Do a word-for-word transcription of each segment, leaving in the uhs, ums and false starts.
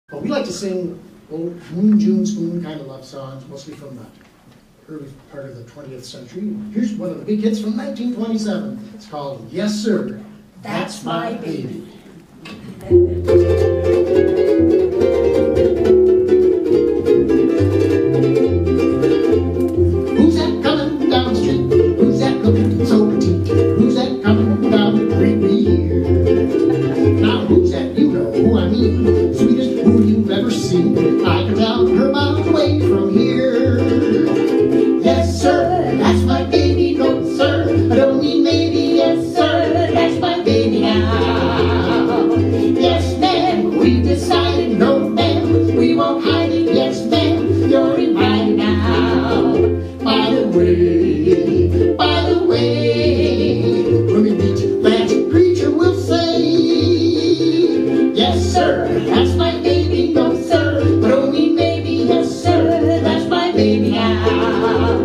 But we like to sing old Moon, June, Spoon kind of love songs, mostly from the early part of the twentieth century. Here's one of the big hits from nineteen twenty-seven. It's called Yes Sir, That's My Baby. Who's that coming down the street? Who's that looking so petite? Who's that coming down to greet me here? Now who's that? You know who I mean. Sweetest who you've ever seen. I can tell her miles away from here. Yes sir, that's my baby. No sir, I don't mean maybe. Yes sir, that's my baby now. Yes ma'am, we decided. No ma'am, we won't hide it. Yes ma'am, you're in mine now. By the way, by the way, when we meet, Lansing preacher will say, yes sir, that's my baby. No sir, but don't mean maybe. Yes sir, that's my baby now.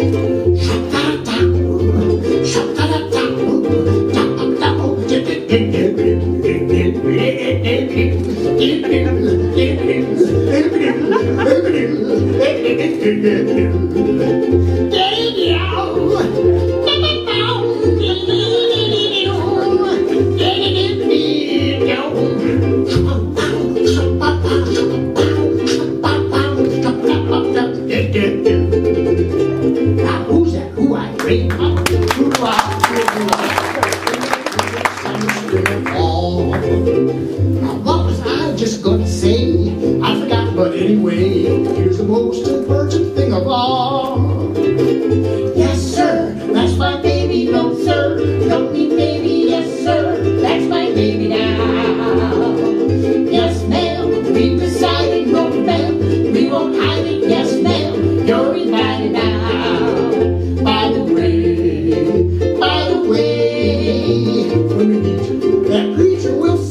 Now who's that? Who I dream of? Who do I dream of? Now what was I just gonna say? I forgot, but anyway, here's the most important thing of all. Yes sir, that's my baby. No sir, don't mean maybe. Yes sir, that's my baby now. Yes ma'am, we've decided. No ma'am, we won't hide it. Yes ma'am, you're invited now. By the way, by the way, when we meet, that preacher will